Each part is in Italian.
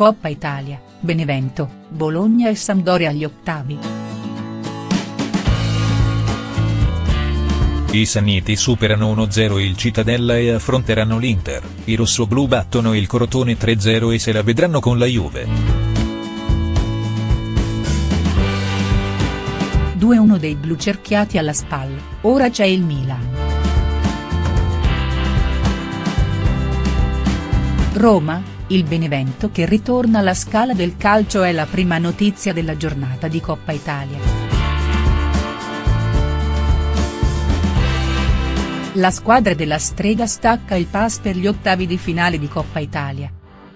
Coppa Italia, Benevento, Bologna e Sampdoria agli ottavi. I Sanniti superano 1-0 il Cittadella e affronteranno l'Inter, i rossoblù battono il Crotone 3-0 e se la vedranno con la Juve. 2-1 dei blu cerchiati alla spalla, ora c'è il Milan. Roma, il Benevento che ritorna alla scala del calcio è la prima notizia della giornata di Coppa Italia. La squadra della Strega stacca il pass per gli ottavi di finale di Coppa Italia.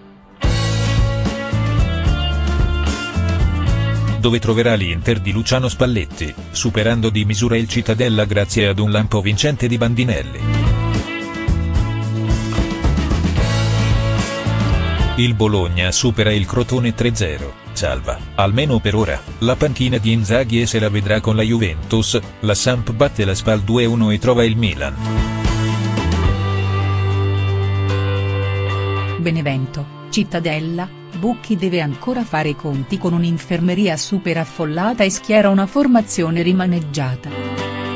Dove troverà l'Inter di Luciano Spalletti, superando di misura il Cittadella grazie ad un lampo vincente di Bandinelli. Il Bologna supera il Crotone 3-0, salva, almeno per ora, la panchina di Inzaghi e se la vedrà con la Juventus, la Samp batte la Spal 2-1 e trova il Milan. Benevento, Cittadella, Bucchi deve ancora fare i conti con un'infermeria super affollata e schiera una formazione rimaneggiata.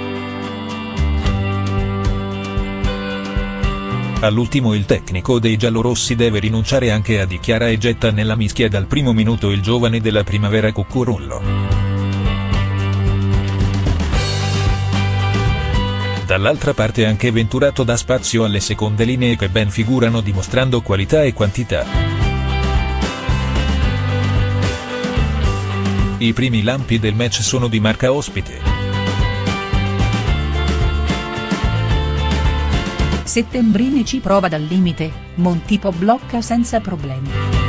All'ultimo il tecnico dei giallorossi deve rinunciare anche a Di Chiara e getta nella mischia dal primo minuto il giovane della primavera Cucurullo. Dall'altra parte anche Venturato dà spazio alle seconde linee che ben figurano dimostrando qualità e quantità. I primi lampi del match sono di marca ospite. Settembrini ci prova dal limite, Montipo blocca senza problemi.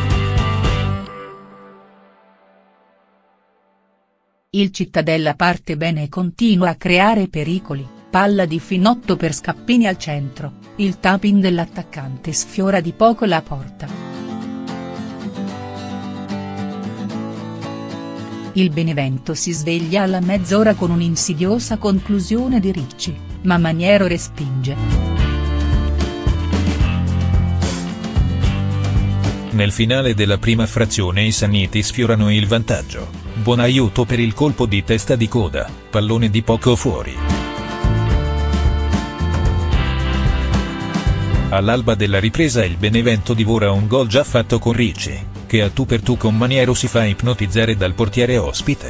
Il Cittadella parte bene e continua a creare pericoli, palla di Finotto per Scappini al centro, il tapping dell'attaccante sfiora di poco la porta. Il Benevento si sveglia alla mezz'ora con un'insidiosa conclusione di Ricci, ma Maniero respinge. Nel finale della prima frazione i Sanniti sfiorano il vantaggio, buon aiuto per il colpo di testa di Coda, pallone di poco fuori. All'alba della ripresa il Benevento divora un gol già fatto con Ricci, che a tu per tu con Maniero si fa ipnotizzare dal portiere ospite.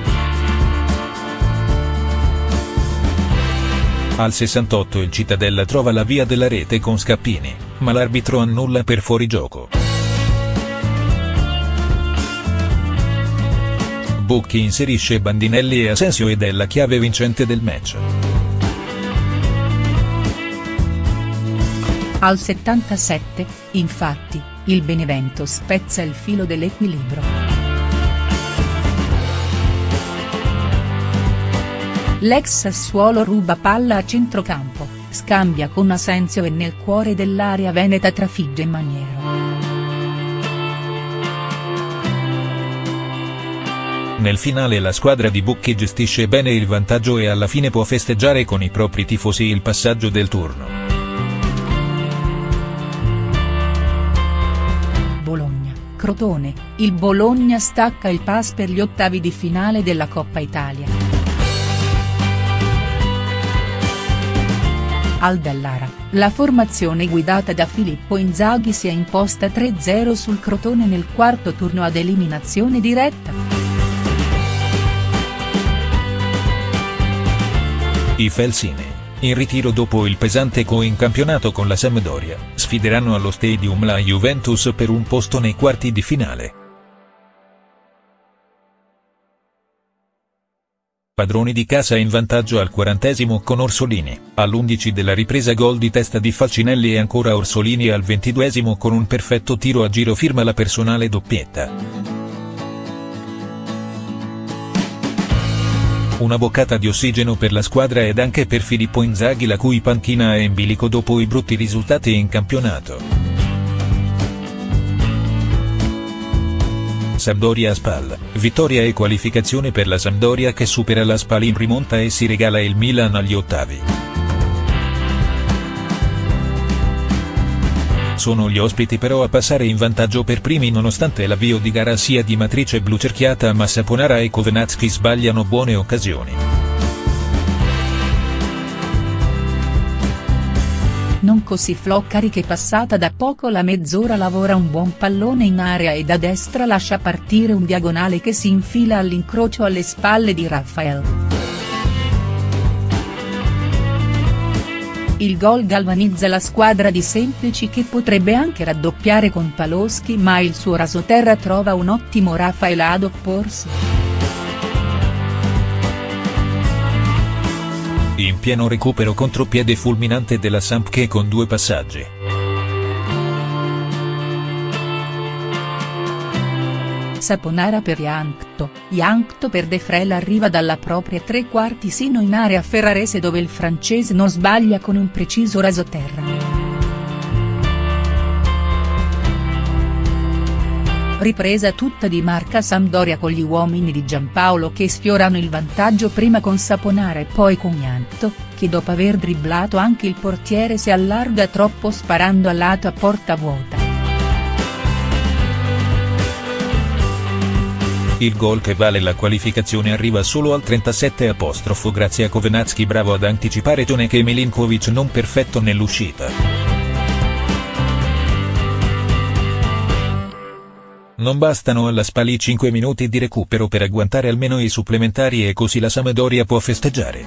Al 68 il Cittadella trova la via della rete con Scappini, ma l'arbitro annulla per fuorigioco. Bucchi inserisce Bandinelli e Asensio ed è la chiave vincente del match. Al 77, infatti, il Benevento spezza il filo dell'equilibrio. L'ex Sassuolo ruba palla a centrocampo, scambia con Asensio e nel cuore dell'area veneta trafigge Maniero. Nel finale la squadra di Bucchi gestisce bene il vantaggio e alla fine può festeggiare con i propri tifosi il passaggio del turno. Bologna, Crotone, il Bologna stacca il pass per gli ottavi di finale della Coppa Italia. Al Dallara, la formazione guidata da Filippo Inzaghi si è imposta 3-0 sul Crotone nel quarto turno ad eliminazione diretta. I Felsini, in ritiro dopo il pesante coincampionato con la Sampdoria, sfideranno allo Stadium la Juventus per un posto nei quarti di finale. Padroni di casa in vantaggio al 40° con Orsolini, all'11 della ripresa gol di testa di Falcinelli e ancora Orsolini al 22° con un perfetto tiro a giro firma la personale doppietta. Una boccata di ossigeno per la squadra ed anche per Filippo Inzaghi la cui panchina è in bilico dopo i brutti risultati in campionato. Sampdoria Spal, vittoria e qualificazione per la Sampdoria che supera la Spal in rimonta e si regala il Milan agli ottavi. Sono gli ospiti però a passare in vantaggio per primi nonostante l'avvio di gara sia di matrice blu cerchiata, ma Saponara e Kownacki sbagliano buone occasioni. Non così Floccari, che passata da poco la mezz'ora lavora un buon pallone in area e da destra lascia partire un diagonale che si infila all'incrocio alle spalle di Rafael. Il gol galvanizza la squadra di Semplici, che potrebbe anche raddoppiare con Paloschi, ma il suo rasoterra trova un ottimo Rafael ad opporsi. In pieno recupero contropiede fulminante della Samp, che con 2 passaggi. Saponara per Jankto per De Frel arriva dalla propria tre quarti sino in area ferrarese, dove il francese non sbaglia con un preciso rasoterra. Ripresa tutta di marca Sampdoria con gli uomini di Giampaolo che sfiorano il vantaggio prima con Saponara e poi con Jankto, che dopo aver dribblato anche il portiere si allarga troppo sparando a lato a porta vuota. Il gol che vale la qualificazione arriva solo al 37 grazie a Kownacki, bravo ad anticipare Tonek e Milinkovic, non perfetto nell'uscita. Non bastano alla Spal 5 minuti di recupero per agguantare almeno i supplementari, e così la Sampdoria può festeggiare.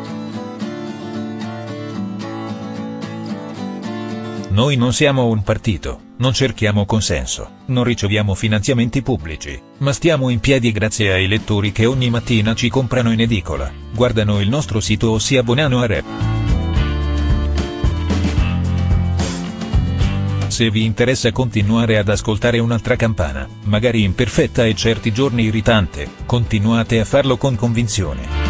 Noi non siamo un partito, non cerchiamo consenso, non riceviamo finanziamenti pubblici, ma stiamo in piedi grazie ai lettori che ogni mattina ci comprano in edicola, guardano il nostro sito o si abbonano a Rep. Se vi interessa continuare ad ascoltare un'altra campana, magari imperfetta e certi giorni irritante, continuate a farlo con convinzione.